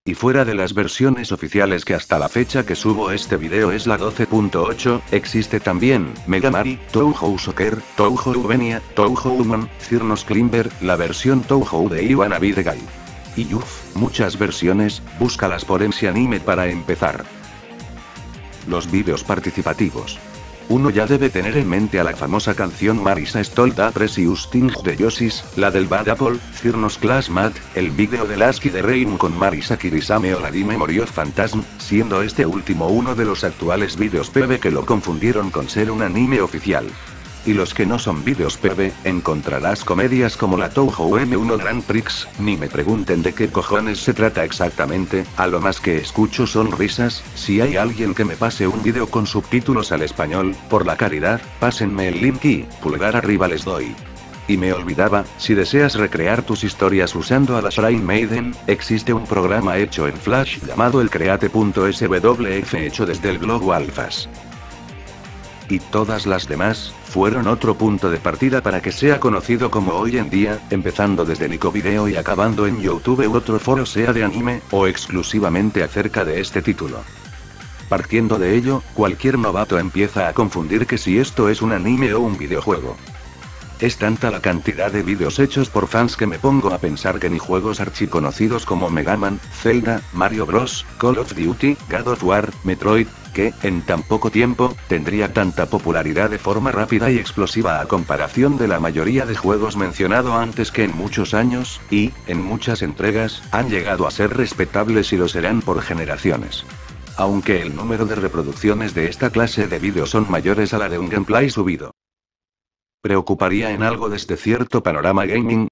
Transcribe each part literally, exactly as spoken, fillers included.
Y fuera de las versiones oficiales que hasta la fecha que subo este video es la doce punto ocho, existe también Mega Mari, Touhou Soccer, Touhou Benia, Touhou Man, Cirnos Climber, la versión Touhou de Iwana Be The Guy. Y uff, muchas versiones, búscalas por M C Anime para empezar. Los vídeos participativos. Uno ya debe tener en mente a la famosa canción Marisa Stolta Precious Things de Yoshis, la del Bad Apple, Cirnos Class Mat, el vídeo de Lasky de Rain con Marisa Kirisame o la Di Memory of Phantasm, siendo este último uno de los actuales vídeos P B que lo confundieron con ser un anime oficial. Y los que no son vídeos P B, encontrarás comedias como la Touhou M uno Grand Prix, ni me pregunten de qué cojones se trata exactamente, a lo más que escucho son risas. Si hay alguien que me pase un vídeo con subtítulos al español, por la caridad, pásenme el link y, pulgar arriba les doy. Y me olvidaba, si deseas recrear tus historias usando a la Shrine Maiden, existe un programa hecho en Flash llamado el Create.swf hecho desde el Globo Alphas. Y todas las demás, fueron otro punto de partida para que sea conocido como hoy en día, empezando desde Nico Video y acabando en YouTube u otro foro sea de anime, o exclusivamente acerca de este título. Partiendo de ello, cualquier novato empieza a confundir que si esto es un anime o un videojuego. Es tanta la cantidad de vídeos hechos por fans que me pongo a pensar que ni juegos archiconocidos como Mega Man, Zelda, Mario Bros, Call of Duty, God of War, Metroid, que, en tan poco tiempo, tendría tanta popularidad de forma rápida y explosiva a comparación de la mayoría de juegos mencionado antes que en muchos años, y, en muchas entregas, han llegado a ser respetables y lo serán por generaciones. Aunque el número de reproducciones de esta clase de vídeos son mayores a la de un gameplay subido. ¿Preocuparía en algo desde cierto panorama gaming?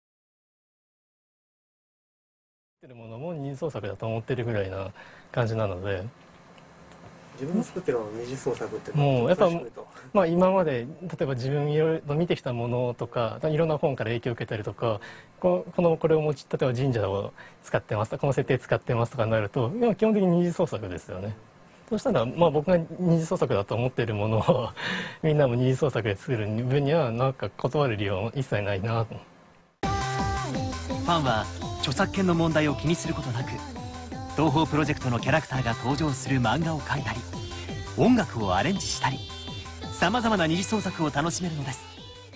てるものも二次創作だと思ってるぐらいな感じなので、 自分の作ってるの二次創作ってもうやっぱ最初にとまあ今まで例えば自分いろいろ見てきたものとかいろんな本から影響を受けたりとか、ここのこれを持ち例えば神社を使ってますとかこの設定使ってますとかになると、今基本的に二次創作ですよね。そうしたらまあ僕が二次創作だと思っているものをみんなも二次創作で作る分にはなんか断る理由は一切ないなと。 ファンは著作権の問題を気にすることなく、東宝プロジェクトのキャラクターが登場する漫画を描いたり、音楽をアレンジしたり、さまざまな二次創作を楽しめるのです。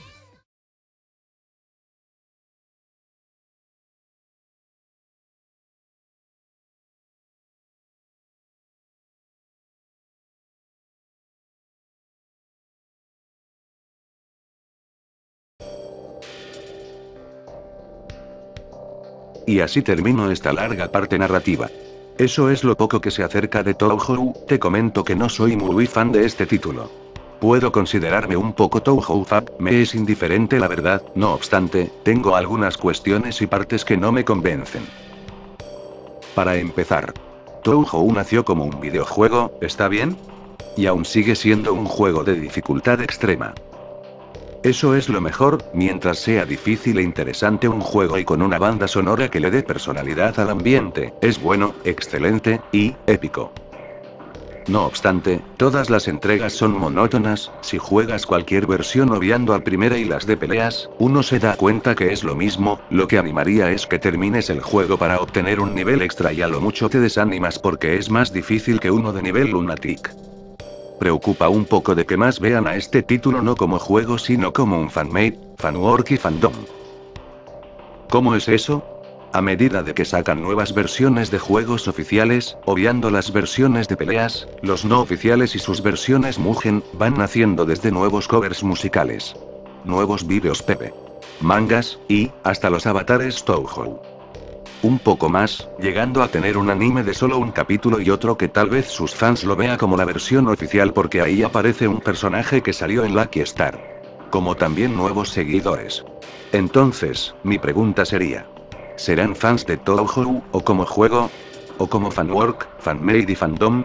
Y así termino esta larga parte narrativa. Eso es lo poco que se acerca de Touhou. Te comento que no soy muy fan de este título. Puedo considerarme un poco Touhou fan, me es indiferente la verdad, no obstante, tengo algunas cuestiones y partes que no me convencen. Para empezar, Touhou nació como un videojuego, ¿está bien? Y aún sigue siendo un juego de dificultad extrema. Eso es lo mejor, mientras sea difícil e interesante un juego y con una banda sonora que le dé personalidad al ambiente, es bueno, excelente, y épico. No obstante, todas las entregas son monótonas. Si juegas cualquier versión obviando a primera y las de peleas, uno se da cuenta que es lo mismo. Lo que animaría es que termines el juego para obtener un nivel extra y a lo mucho te desanimas porque es más difícil que uno de nivel Lunatic. Preocupa un poco de que más vean a este título no como juego sino como un fanmade, fanwork y fandom. ¿Cómo es eso? A medida de que sacan nuevas versiones de juegos oficiales, obviando las versiones de peleas, los no oficiales y sus versiones Mugen, van naciendo desde nuevos covers musicales, nuevos vídeos P B, mangas, y, hasta los avatares Touhou. Un poco más, llegando a tener un anime de solo un capítulo y otro que tal vez sus fans lo vea como la versión oficial porque ahí aparece un personaje que salió en Lucky Star. Como también nuevos seguidores. Entonces, mi pregunta sería: ¿serán fans de Touhou, o como juego? ¿O como fanwork, fanmade y fandom?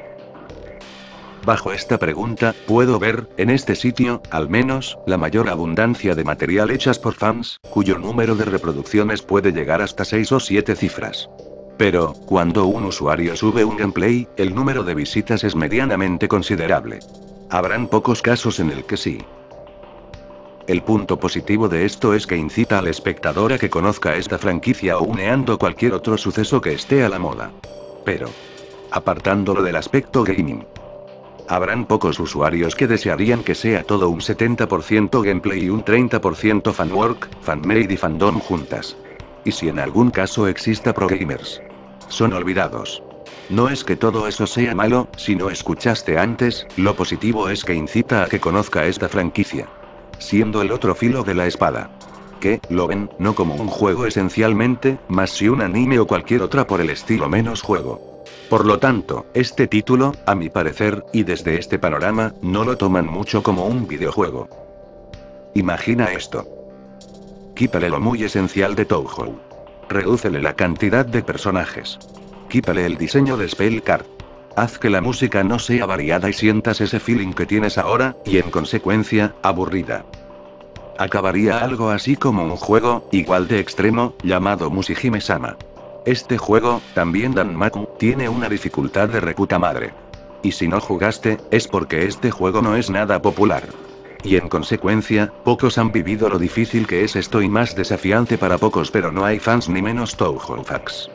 Bajo esta pregunta, puedo ver, en este sitio, al menos, la mayor abundancia de material hechas por fans, cuyo número de reproducciones puede llegar hasta seis o siete cifras. Pero, cuando un usuario sube un gameplay, el número de visitas es medianamente considerable. Habrán pocos casos en el que sí. El punto positivo de esto es que incita al espectador a que conozca esta franquicia o uneando cualquier otro suceso que esté a la moda. Pero, apartándolo del aspecto gaming, habrán pocos usuarios que desearían que sea todo un setenta por ciento gameplay y un treinta por ciento fanwork, fanmade y fandom juntas. Y si en algún caso exista pro gamers, son olvidados. No es que todo eso sea malo, si no escuchaste antes, lo positivo es que incita a que conozca esta franquicia, siendo el otro filo de la espada. Que, lo ven, no como un juego esencialmente, más si un anime o cualquier otra por el estilo menos juego. Por lo tanto, este título, a mi parecer, y desde este panorama, no lo toman mucho como un videojuego. Imagina esto. Quítale lo muy esencial de Touhou. Redúcele la cantidad de personajes. Quítale el diseño de Spellcard. Haz que la música no sea variada y sientas ese feeling que tienes ahora, y en consecuencia, aburrida. Acabaría algo así como un juego, igual de extremo, llamado Mushihime-sama. Este juego, también Danmaku, tiene una dificultad de reputa madre. Y si no jugaste, es porque este juego no es nada popular. Y en consecuencia, pocos han vivido lo difícil que es esto y más desafiante para pocos, pero no hay fans ni menos Touhou fans.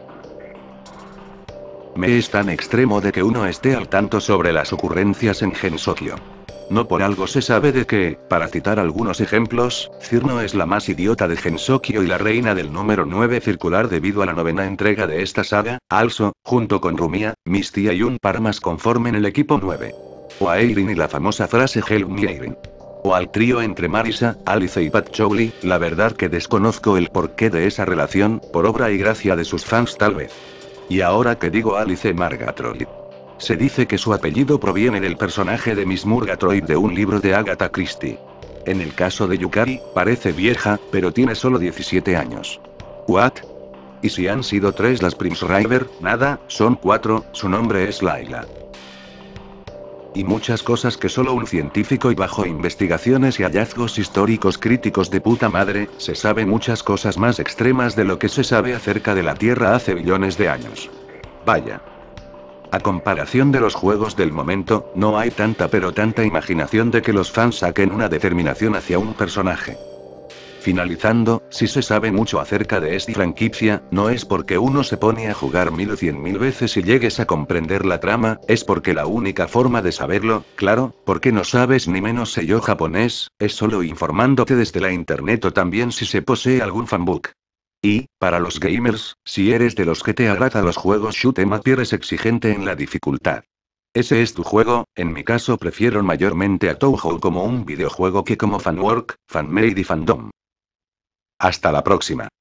Me es tan extremo de que uno esté al tanto sobre las ocurrencias en Gensokyo. No por algo se sabe de que, para citar algunos ejemplos, Cirno es la más idiota de Gensokyo y la reina del número nueve circular debido a la novena entrega de esta saga. Also, junto con Rumiya, Misty y un par más conformen el equipo nueve. O a Eirin y la famosa frase Help me Eirin. O al trío entre Marisa, Alice y Patchouli, la verdad que desconozco el porqué de esa relación, por obra y gracia de sus fans tal vez. Y ahora que digo Alice Murgatroyd, se dice que su apellido proviene del personaje de Miss Murgatroyd de un libro de Agatha Christie. En el caso de Yukari, parece vieja, pero tiene solo diecisiete años. ¿What? ¿Y si han sido tres las Prince River? Nada, son cuatro, su nombre es Layla. Y muchas cosas que solo un científico y bajo investigaciones y hallazgos históricos críticos de puta madre, se sabe muchas cosas más extremas de lo que se sabe acerca de la Tierra hace billones de años. Vaya. A comparación de los juegos del momento, no hay tanta pero tanta imaginación de que los fans saquen una determinación hacia un personaje. Finalizando, si se sabe mucho acerca de esta franquicia, no es porque uno se pone a jugar mil o cien mil veces y llegues a comprender la trama, es porque la única forma de saberlo, claro, porque no sabes ni menos sé yo japonés, es solo informándote desde la internet o también si se posee algún fanbook. Y, para los gamers, si eres de los que te agrada los juegos shoot 'em up y eres exigente en la dificultad. Ese es tu juego. En mi caso prefiero mayormente a Touhou como un videojuego que como fanwork, fanmade y fandom. Hasta la próxima.